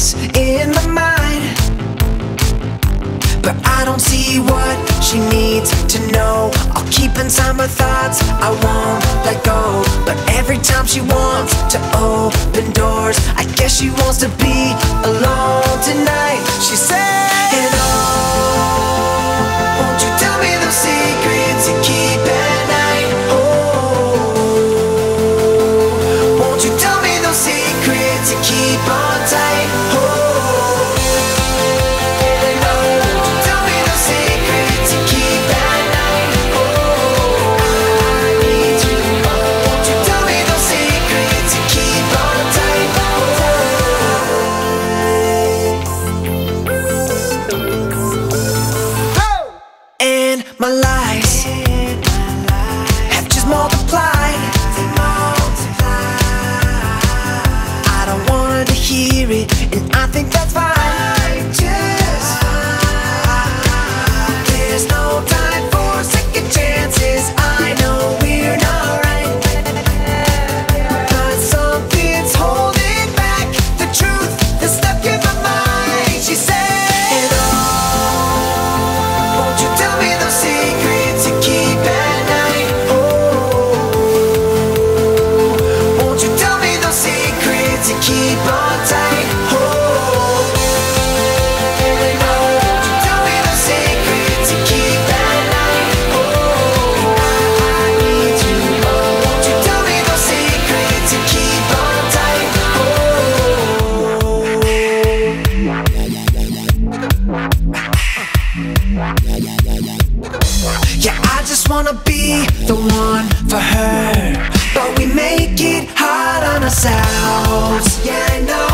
voice in my mind, but I don't see what she needs to know. I'll keep inside my thoughts, I won't let go. But every time she wants to open doors, I guess she wants to be alone tonight. She said, oh, won't you tell me those secrets you keep at night? Oh, won't you tell me those secrets you keep on tight? Oh, my lies have just multiplied. I don't want her to hear it, and I think that's fine. There's no time for second chances. I know we're not right, but something's holding back the truth that's stuck in my mind. She said, keep on tight, oh. Won't you tell me the secrets you keep at night, oh. I need you, oh. Won't you tell me the secrets you keep on tight, oh. Yeah, I just wanna be the one for her, but we make it hard on ourselves. Yeah, I know.